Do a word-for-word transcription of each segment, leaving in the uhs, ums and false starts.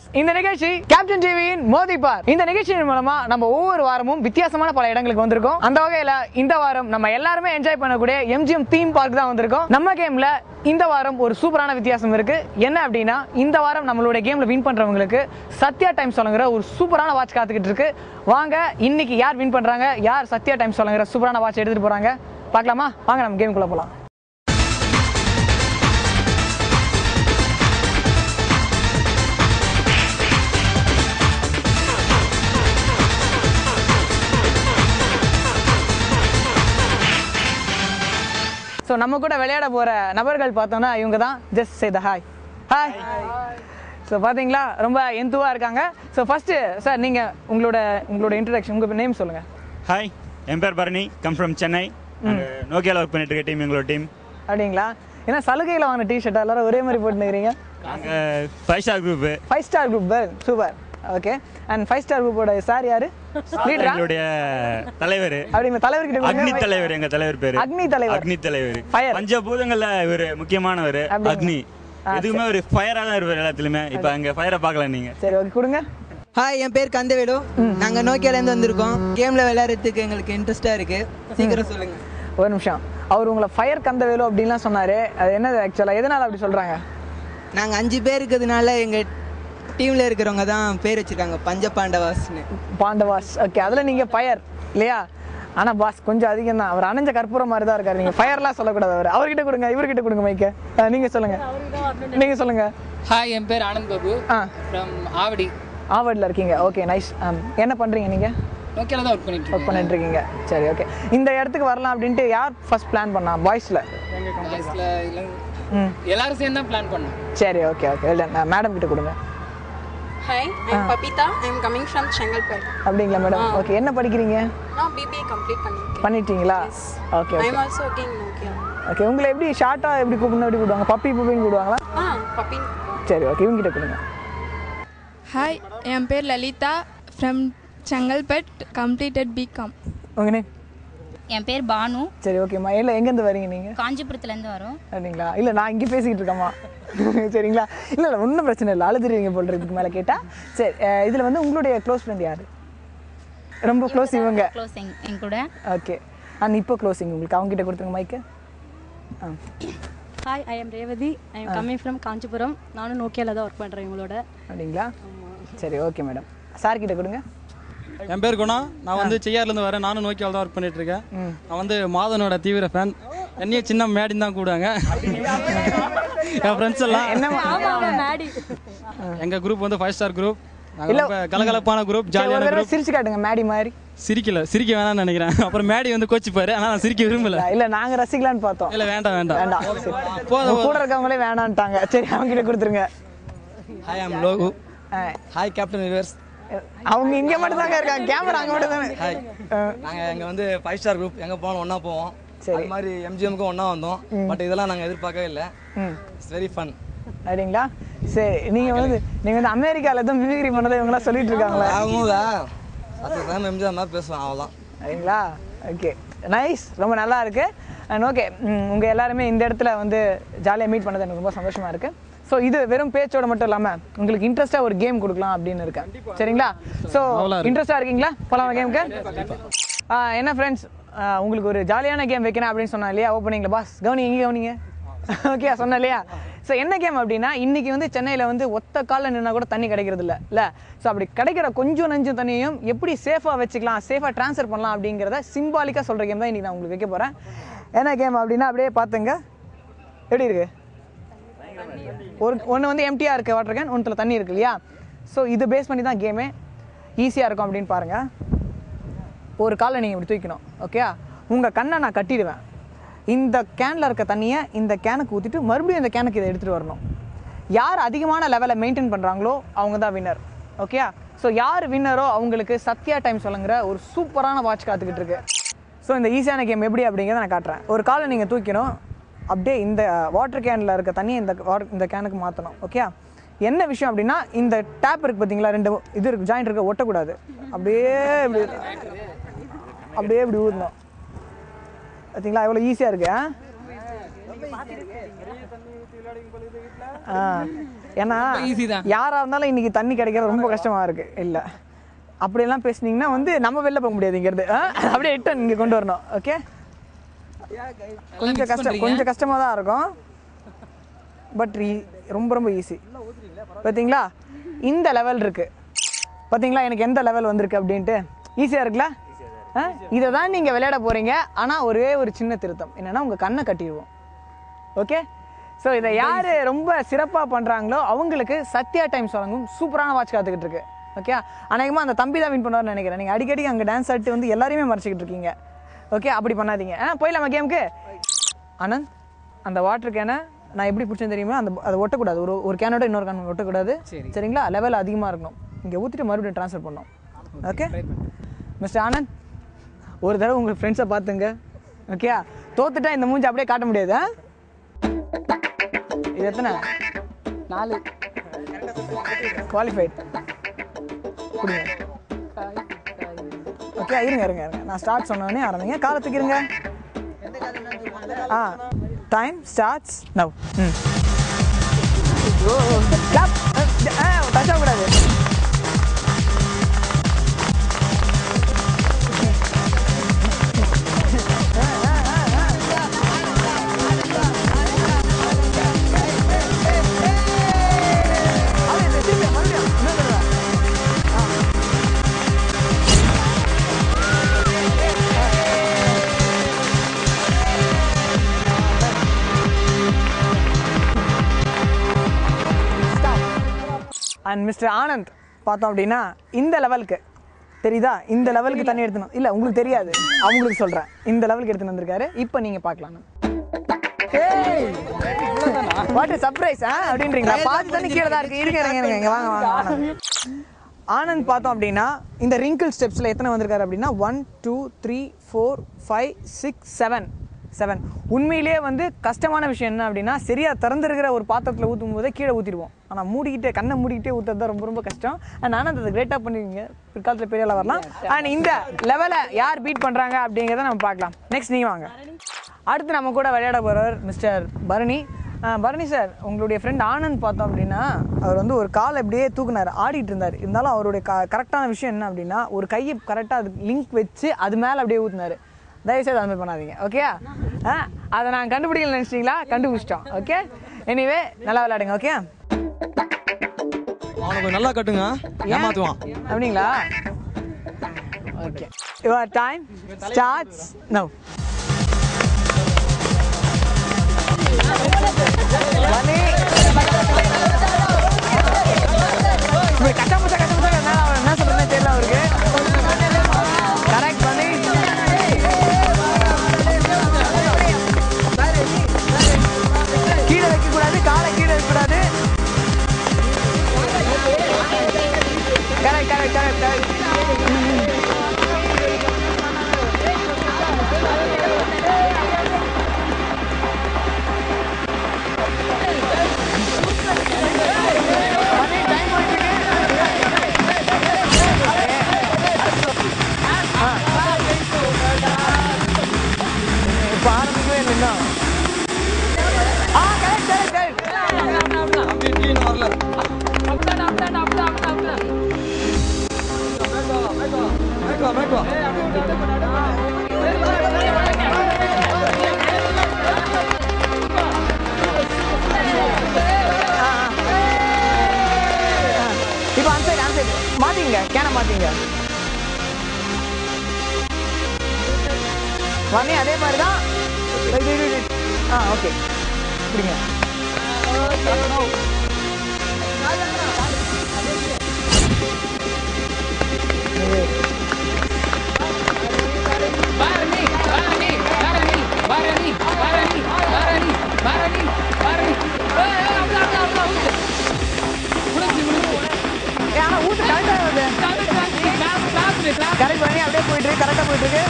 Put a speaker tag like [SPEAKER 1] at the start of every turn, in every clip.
[SPEAKER 1] இந்த நிகழ்ச்சி கேப்டன் டிவியின் மோதிபார். இந்த நிகழ்ச்சியின் மூலமா நம்ம ஒவ்வொரு வாரமும் வித்தியாசமான பல இடங்களுக்கு வந்திருக்கோம். அந்த வகையில இந்த வாரம் நம்ம எல்லாருமே என்ஜாய் பண்ணக்கூடிய எம்ஜிஎம் தீம் பார்க் தான் வந்திருக்கோம். நம்ம கேம்ல இந்த வாரம் ஒரு சூப்பரான வித்தியாசம் இருக்கு. என்ன அப்படின்னா, இந்த வாரம் நம்மளுடைய கேம்ல வின் பண்றவங்களுக்கு சத்யா டைம் சொல்லுங்கிற ஒரு சூப்பரான வாட்ச் காத்துக்கிட்டு இருக்கு. வாங்க இன்னைக்கு யார் வின் பண்றாங்க, யார் சத்யா டைம் சொல்லுங்கிற சூப்பரான வாட்ச் எடுத்துட்டு போறாங்க பார்க்கலாமா? வாங்க நம்ம கேமுக்குள்ள போலாம். ஸோ நம்ம கூட விளையாட போகிற நபர்கள் பார்த்தோம்னா இவங்க தான். Just say the hi. Hi. So பார்த்தீங்களா, ரொம்ப எந்துவாக இருக்காங்க. ஸோ ஃபஸ்ட்டு சார், நீங்கள் உங்களோட உங்களோட இன்ட்ரடக்ஷன், உங்கள் நேம் சொல்லுங்கள்.
[SPEAKER 2] ஹாய், என் பேர் பரணி, கம் ஃப்ரம் சென்னை. நோக்கியாவில் ஒர்க் பண்ணிட்டு இருக்க டீம் எங்களோட டீம்.
[SPEAKER 1] அப்படிங்களா? ஏன்னா சலுகையில் வாங்கின டிஷர்ட் எல்லாரும் ஒரே மாதிரி போட்டுக்கிறீங்க.
[SPEAKER 2] நாங்கள் five star group.
[SPEAKER 1] Five star group super. Okay. And five star குரூப்போட சார் யாரு? லீடரா?
[SPEAKER 2] எங்களுடைய தலைவர்.
[SPEAKER 1] அப்படிங்க, தலைவர் கிட்ட
[SPEAKER 2] அக்னி தலைவர். எங்க தலைவர் பேரு
[SPEAKER 1] அக்னி தலைவர்.
[SPEAKER 2] அக்னி தலைவர். பஞ்சபூதங்கள்ல இவரு முக்கியமானவர் அக்னி. எதுவுமே ஒரு ஃபயரா தான் இருப்பார் எல்லாத்துலயுமே. இப்போ அங்க ஃபயரை பார்க்கலாம் நீங்க.
[SPEAKER 1] சரி, ஓகே, கொடுங்க.
[SPEAKER 3] ஹாய், என் பேர் கந்தவேலு. நாங்கள் நோக்கியாலேருந்து வந்திருக்கோம். கேமில் விளையாடுறதுக்கு எங்களுக்கு இன்ட்ரெஸ்டாக இருக்குது. சீக்கிரம் சொல்லுங்கள்.
[SPEAKER 1] ஒரு நிமிஷம். அவர் உங்களை ஃபயர் கந்தவேலு அப்படின்லாம் சொன்னார். அது என்னது ஆக்சுவலாக, எதனால் அப்படி சொல்கிறாங்க?
[SPEAKER 3] நாங்கள் அஞ்சு பேர் இருக்கிறதுனால எங்கள் டீமில் இருக்கிறவங்க தான் பேர் வச்சுருக்காங்க, பஞ்ச பாண்டவாஸ்னு.
[SPEAKER 1] பாண்டவாஸ். ஓகே, அதில் நீங்கள் ஃபயர் இல்லையா? ஆனால் பாஸ் கொஞ்சம் அதிகம் தான். அவர் அணைஞ்ச கற்பூரம் மாதிரி தான் இருக்கார். நீங்கள் ஃபயர்லாம் சொல்லக்கூடாது. அவர் அவர்கிட்ட கொடுங்க, இவர்கிட்ட கொடுங்க மைக்க. நீங்கள் சொல்லுங்கள், நீங்கள் சொல்லுங்கள்.
[SPEAKER 4] ஹாய், என் பேர் ஆனந்த் பாபு. Ah, from Avadi.
[SPEAKER 1] ஆவடியில் இருக்கீங்க. Okay, nice. என்ன பண்ணுறீங்க நீங்கள்?
[SPEAKER 4] நோக்கியால தான் ஒர்க் பண்ணிட்டு
[SPEAKER 1] ஒர்க் பண்ணிட்டு இருக்கீங்க. சரி, ஓகே. இந்த இடத்துக்கு வரலாம் அப்படின்ட்டு யார் ஃபர்ஸ்ட் பிளான் பண்ணா? பாய்ஸில்
[SPEAKER 4] எல்லாரும் சேர்ந்து தான் பிளான் பண்ணோம்.
[SPEAKER 1] சரி, ஓகே ஓகே. இல்லை, மேடம் கிட்ட கொடுங்க.
[SPEAKER 5] Hi, I'm Papita. I'm coming from Chengalpet.
[SPEAKER 1] அப்படிங்களா மேடம்? ஓகே. என்ன படிக்கிறீங்க?
[SPEAKER 5] நான் B B A complete பண்ணிட்டேன்.
[SPEAKER 1] பண்ணிட்டீங்களா? Okay okay.
[SPEAKER 5] I'm also working in Nokia.
[SPEAKER 1] Okay. உங்களை எப்படி ஷார்ட்டா எப்படி கூப்பிடணும், எப்படி கூப்பிடுவாங்க? பப்பி பப்பின்னு கூப்பிடுவாங்களா?
[SPEAKER 5] ஆ, பப்பி.
[SPEAKER 1] சரி, ஓகே. இவங்க கிட்ட கொடுங்க.
[SPEAKER 6] ஹாய், என் பேர் Lalitha, from Chengalpet, completed BCom.
[SPEAKER 1] உங்க நேம்?
[SPEAKER 7] என் பேர் பானு.
[SPEAKER 1] சரி, ஓகேம்மா. இல்லை, எங்கேருந்து வரீங்க நீங்கள்?
[SPEAKER 7] காஞ்சிபுரத்துலேருந்து வரோம்.
[SPEAKER 1] அப்படிங்களா? இல்லை, நான் இங்கே பேசிக்கிட்டு இருக்கேம்மா. சரிங்களா? இல்லை இல்லை, ஒன்றும் பிரச்சனை இல்லை. அழுதுறீங்க போல் இதுக்கு மேலே கேட்டால். சரி, இதில் வந்து உங்களுடைய க்ளோஸ் ஃப்ரெண்ட் யார்? ரொம்ப க்ளோஸ் இவங்க.
[SPEAKER 7] க்ளோசிங் என் கூட.
[SPEAKER 1] ஓகே. அண்ட் இப்போ க்ளோசிங் உங்களுக்கு அவங்க கிட்ட கொடுத்துருங்க மைக்கு. ஆ.
[SPEAKER 8] Hi, I am Revathi. I am coming from Kanchipuram. நானும் நோக்கியாவில் தான் ஒர்க் பண்ணுறேன் இவங்களோட.
[SPEAKER 1] அப்படிங்களா? சரி, ஓகே மேடம். சார் கிட்ட கொடுங்க.
[SPEAKER 9] என் பேர் குணா. நான் வந்து செய்யார்லேருந்து வரேன். நானும் நோக்கியாவில் தான் ஒர்க் பண்ணிட்டு இருக்கேன். நான் வந்து மாதனோட தீவிர ஃபேன். என்னையும் சின்ன மேடின்னு தான் கூடுவாங்க என் ஃப்ரெண்ட்ஸ் எல்லாம். எங்கள் குரூப் வந்து ஃபைவ் ஸ்டார் குரூப். ரொம்ப கலகலப்பான குரூப், ஜாலியான குரூப்.
[SPEAKER 1] சிரிச்சு காட்டுங்க மேடி மாதிரி.
[SPEAKER 9] சிரிக்கல, சிரிக்க வேணாம்னு நினைக்கிறேன். அப்புறம் மேடி வந்து கோச்சிப்பாரு, ஆனால் நான் சிரிக்க விரும்பல.
[SPEAKER 1] இல்லை, நாங்கள் ரசிக்கலான்னு பார்த்தோம்.
[SPEAKER 9] இல்லை, வேண்டாம் வேண்டாம்
[SPEAKER 1] வேண்டாம். கூட இருக்கவங்களே வேணான்ட்டாங்க. சரி, அவங்க கிட்ட கொடுத்துருங்க.
[SPEAKER 3] Hi, I'm Logu. Hi, captain rivers.
[SPEAKER 1] அவங்க இங்கே மட்டும் தாங்க இருக்காங்க, கேமரா அங்கே மட்டும் தானே.
[SPEAKER 3] ஹாய், நாங்கள் எங்கே வந்து ஃபைவ் ஸ்டார் குரூப். எங்கே போனோம் ஒன்றா போவோம். அது மாதிரி எம்ஜிஎம்க்கும் ஒன்றா வந்தோம். பட் இதெல்லாம் நாங்கள் எதிர்பார்க்கவே இல்லை. It's very fun.
[SPEAKER 1] அப்படிங்களா? சரி, நீங்கள் வந்து நீங்கள் வந்து அமெரிக்காவில் எதுவும் மிமிக்ரி பண்ணதை இவங்களாம் சொல்லிட்டு இருக்காங்களா?
[SPEAKER 3] ஆகுங்களா? அது தான் எம்ஜிஎம் மாதிரி பேசுவேன், அவ்வளோதான்.
[SPEAKER 1] சரிங்களா? Okay, nice. ரொம்ப நல்லா இருக்கு. அண்ட் ஓகே, உங்கள் எல்லாருமே இந்த இடத்துல வந்து ஜாலியாக மீட் பண்ணது எனக்கு ரொம்ப சந்தோஷமாக இருக்குது. ஸோ இது வெறும் பேச்சோட மட்டும் இல்லாமல் உங்களுக்கு இன்ட்ரெஸ்ட்டாக ஒரு கேம் கொடுக்கலாம் அப்படின்னு இருக்கேன். சரிங்களா? ஸோ இன்ட்ரெஸ்டாக இருக்கீங்களா? போகலாம் கேமுக்கு. என்ன ஃப்ரெண்ட்ஸ், உங்களுக்கு ஒரு ஜாலியான கேம் வைக்கிறேன் அப்படின்னு சொன்னா இல்லையா ஓப்பனிங்கில்? பாஸ் கவனி, எங்கே கவனிங்க. ஓகே, சொன்னேன் இல்லையா? ஸோ என்ன கேம் அப்படின்னா, இன்றைக்கி வந்து சென்னையில் வந்து ஒத்த காலில் நின்னா கூட தண்ணி கிடைக்கிறது இல்லை இல்லை ஸோ அப்படி கிடைக்கிற கொஞ்சம் நஞ்சம் தண்ணியும் எப்படி சேஃபாக வச்சுக்கலாம், சேஃபாக ட்ரான்ஸ்ஃபர் பண்ணலாம் அப்படிங்கிறத சிம்பாலிக்காக சொல்கிற கேம் தான் இன்றைக்கி நான் உங்களுக்கு வைக்க போகிறேன். என்ன கேம் அப்படின்னா, அப்படியே பார்த்துங்க. எப்படி இருக்குது? ஒரு ஒன்று வந்து எம்டியாக இருக்குது வாட்டர் கேன், ஒன்றில் தண்ணி இருக்குது இல்லையா? ஸோ இது பேஸ் பண்ணி தான் கேமே. ஈஸியாக இருக்கும் அப்படின்னு பாருங்கள். ஒரு காலை நீங்கள் இப்படி தூக்கணும். ஓகே, உங்கள் கண்ணை நான் கட்டிடுவேன். இந்த கேனில் இருக்க தண்ணியை இந்த கேனுக்கு ஊற்றிட்டு மறுபடியும் இந்த கேனுக்கு இதை எடுத்துகிட்டு வரணும். யார் அதிகமான லெவலை மெயின்டைன் பண்ணுறாங்களோ அவங்க தான் வின்னர். ஓகே, ஸோ யார் வின்னரோ அவங்களுக்கு சத்யா டைம் சொல்லுங்கிற ஒரு சூப்பரான வாட்ச் காத்துக்கிட்டு இருக்கு. ஸோ இந்த ஈஸியான கேம் எப்படி அப்படிங்கிறத நான் காட்டுறேன். ஒரு காலை நீங்கள் தூக்கணும், அப்படியே இந்த வாட்டர் கேனில் இருக்க தண்ணியை இந்த இந்த கேனுக்கு மாற்றணும். ஓகே, என்ன விஷயம் அப்படின்னா, இந்த டேப் இருக்குது பார்த்தீங்களா, ரெண்டு இது இருக்குது, ஜாயிண்ட் இருக்குது, ஒட்டக்கூடாது. அப்படியே இப்படி அப்படியே இப்படி ஊற்றணும். பார்த்தீங்களா எவ்வளோ ஈஸியாக இருக்கு. ஆ ஏன்னா யாராக இருந்தாலும் இன்னைக்கு தண்ணி கிடைக்கிறது ரொம்ப கஷ்டமாக இருக்கு. இல்லை அப்படியெல்லாம் பேசுனீங்கன்னா வந்து நம்ம வெளில போக முடியாது இங்கிறது. அப்படியே எட்டு இங்கே கொண்டு வரணும். ஓகே, கொஞ்சம் கஷ்டம் கொஞ்சம் கஷ்டமாக தான் இருக்கும். பட் ரொம்ப ரொம்ப ஈஸி. பார்த்தீங்களா இந்த லெவல் இருக்கு. பார்த்தீங்களா எனக்கு எந்த லெவல் வந்திருக்கு அப்படின்ட்டு. ஈஸியாக இருக்குல்ல? இதை தான் நீங்கள் விளையாட போகிறீங்க. ஆனால் ஒரே ஒரு சின்ன திருத்தம் என்னென்னா உங்கள் கண்ணை கட்டிடுவோம். ஓகே, ஸோ இதை யார் ரொம்ப சிறப்பாக பண்ணுறாங்களோ அவங்களுக்கு சத்யா டைம்ஸ் வழங்கும் சூப்பரான வாட்ச் காத்துக்கிட்டு இருக்கு. ஓகே, அநேகமாக அந்த தம்பி தான் வின் பண்ணுவார்னு நினைக்கிறேன். நீங்கள் அடிக்கடி அங்கே டான்ஸ் ஆடிட்டு வந்து எல்லாரையுமே மறைச்சிக்கிட்டு இருக்கீங்க. ஓகே, அப்படி பண்ணாதீங்க. ஆ போயிடலாமா கேமுக்கு? ஆனந்த், அந்த வாட்டர் கேனை நான் எப்படி பிடிச்சேன்னு தெரியுமா? அந்த அதை ஒட்டக்கூடாது. ஒரு ஒரு கேனோட இன்னொரு கேன் ஒட்டக்கூடாது. சரிங்களா? லெவல் அதிகமாக இருக்கணும். இங்கே ஊற்றிட்டு மறுபடியும் ட்ரான்ஸ்ஃபர் பண்ணோம். ஓகே மிஸ்டர் ஆனந்த், ஒரு தடவை உங்கள் ஃப்ரெண்ட்ஸை பார்த்துங்க. ஓகே, தோத்துட்டா இந்த மூஞ்சி அப்படியே காட்ட முடியாது. இது எத்தனை? நாலு குவாலிஃபைட். கொடுங்க. ஓகே, இருங்க இருங்க இருங்க நான் ஸ்டார்ட் சொன்னோடனே ஆரம்பிங்க. காலத்துக்கு இருங்க. Ah time starts now. Hmm oh clap. Ah touch ஆகக்கூடாது. அண்ட் மிஸ்டர் ஆனந்த் பார்த்தோம் அப்படின்னா இந்த லெவலுக்கு தெரியுதா? இந்த லெவலுக்கு தண்ணி எடுத்துணும். இல்லை உங்களுக்கு தெரியாது, அவங்களுக்கு சொல்கிறேன். இந்த லெவலுக்கு எடுத்துன்னு வந்திருக்காரு. இப்போ நீங்கள் பார்க்கலாம். வாட் சர்ப்ரைஸ் அப்படின்றீங்களா? பார்த்து தண்ணி கீழே தான் இருக்கு. இருங்க இருங்க இங்கே வாங்க வாங்க. ஆனந்த் ஆனந்த் பார்த்தோம் அப்படின்னா இந்த ரிங்கிள் ஸ்டெப்ஸில் எத்தனை வந்திருக்காரு அப்படின்னா one two three four five six seven seven உண்மையிலேயே வந்து கஷ்டமான விஷயம் என்ன அப்படின்னா சரியாக திறந்துருக்கிற ஒரு பாத்திரத்தில் ஊற்றும் போதே கீழே ஊற்றிடுவோம். ஆனால் மூடிக்கிட்டே கண்ணை மூடிக்கிட்டே ஊற்றுறது தான் ரொம்ப ரொம்ப கஷ்டம். அண்ட் ஆனந்த் அதை கிரேட்டாக பண்ணிருக்கீங்க. பிற்காலத்தில் பெரிய அளவு வரலாம். அண்ட் இந்த லெவலை யார் பீட் பண்ணுறாங்க அப்படிங்கிறத நம்ம பார்க்கலாம். நெக்ஸ்ட் நீங்கள் வாங்க. அடுத்து நம்ம கூட விளையாட போகிறவர் மிஸ்டர் பரணி. பரணி சார், உங்களுடைய ஃப்ரெண்ட் ஆனந்த் பார்த்தோம் அப்படின்னா அவர் வந்து ஒரு காலை அப்படியே தூக்குனார், ஆடிட்டு இருந்தார். இருந்தாலும் அவருடைய க கரெக்டான விஷயம் என்ன அப்படின்னா ஒரு கையை கரெக்டாக அது லிங்க் வச்சு அது மேலே அப்படியே ஊற்றினார். தயவுசெய்து அது மாதிரி பண்ணாதீங்க. ஓகே, ஆ அதை நான் கண்டுபிடிக்கல நினச்சிட்டிங்களா? கண்டுபிடிச்சிட்டோம். ஓகே, எனிவே நல்லா விளையாடுங்க. ஓகே,
[SPEAKER 3] அவனுக்கு நல்லா கட்டுங்க, ஏமாத்துவான்
[SPEAKER 1] அப்படிங்களா? Okay, your time starts now. கட்டா முச்சா கட்ட முச்சா என்ன சொல்றேன்னு தெரியல அவருக்கு. கரெக்ட் பண்ணி கீழே வைக்கக்கூடாது, காலை கீழே வைக்கக்கூடாது. Correct correct correct correct. இப்போ ஆரம்பிக்கவே இல்லைன்னா ஆ கரெக்ட் கரெக்ட் கரெக்ட்.
[SPEAKER 3] வரல மேக்வா மேக்வா
[SPEAKER 1] இப்போ ஆன்சர் ஆன்சர் மாத்திங்க, கேன மாத்திங்க. வாணி அதே மாதிரி தான். ஆ ஓகே, பிடிங்க.
[SPEAKER 4] பரணி பரணி பரணி பரணி பரணி பரணி பரணி பரணி
[SPEAKER 1] ஆனால் ஊற்று கரெக்டாக வருது. கரெக்ட் பண்ணி அப்படியே போயிட்டு இருக்கு, கரெக்டாக போயிட்டு இருக்கு.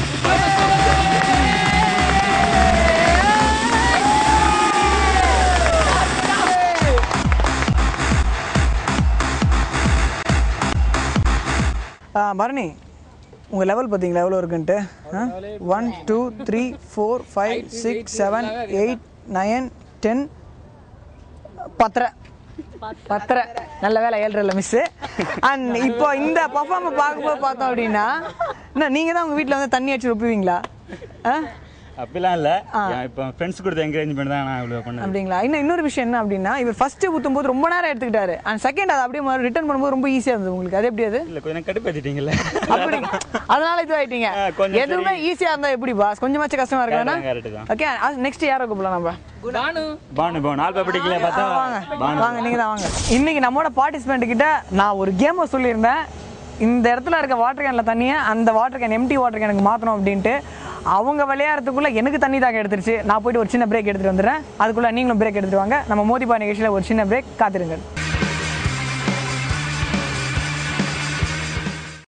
[SPEAKER 1] பரணி, உங்கள் லெவல் பார்த்தீங்களா எவ்வளோ இருக்குன்ட்டு? One two three four five six seven eight nine ten பத்தரை பத்தரை நல்ல வேலை ஏழ்ரை மிஸ். அண்ட் இப்போ இந்த பர்ஃபார்மர் பார்க்கும்போது பார்த்தோம் அப்படின்னா என்ன நீங்கள் தான் உங்கள் வீட்டில் வந்து தண்ணி அடிச்சு ரொப்புவீங்களா? ஆ
[SPEAKER 2] அப்படிலாம் இல்லை, இப்போ ஃப்ரெண்ட்ஸ் கொடுத்த என்கரேஜ்மெண்ட் தான் நான் இவ்வளோ பண்ணேன்.
[SPEAKER 1] அப்படிங்களா? இன்னும் இன்னொரு விஷயம் என்ன அப்படின்னா இவர் ஃபர்ஸ்ட் ஊற்றும் போது ரொம்ப நேரம் எடுத்துக்கிட்டாரு. அண்ட் செகண்ட் அதை அப்படியே ரிட்டர்ன் பண்ணும்போது ரொம்ப ஈஸியாக இருந்தது உங்களுக்கு. அது எப்படி? அது
[SPEAKER 2] இல்லை, கொஞ்சம் கடுப்பேற்றிட்டீங்கல்ல,
[SPEAKER 1] அப்படி அதனால இது ஆயிட்டீங்க. எதுவுமே ஈஸியாக இருந்தால் எப்படி பாஸ்? கொஞ்சமாச்சும் கஷ்டமா இருக்கானா? ஓகே, நெக்ஸ்ட் யாரை கூப்பிடலாம் நம்ம?
[SPEAKER 4] பானு
[SPEAKER 2] பானு பானு ஆல்பா படிக்கல பார்த்தா
[SPEAKER 1] வாங்க வாங்க நீங்க தான் வாங்க. இன்னைக்கு நம்மளோட பார்ட்டிசிபெண்ட் கிட்ட நான் ஒரு கேமை சொல்லியிருந்தேன். இந்த இடத்துல இருக்க வாட்டர் கேனில் தண்ணியை அந்த வாட்டர் கேன் எம்டி வாட்டர் கேனுக்கு மாற்றணும் அப்படின்ட்டு. அவங்க விளையாடுறதுக்குள்ளே எனக்கு தண்ணி தாக்க எடுத்துருச்சு. நான் போயிட்டு ஒரு சின்ன பிரேக் எடுத்துகிட்டு வந்துடுறேன். அதுக்குள்ளே நீங்களும் பிரேக் எடுத்துட்டு வாங்க. நம்ம மோதிபா நிகழ்ச்சியில் ஒரு சின்ன பிரேக் காத்திருங்க.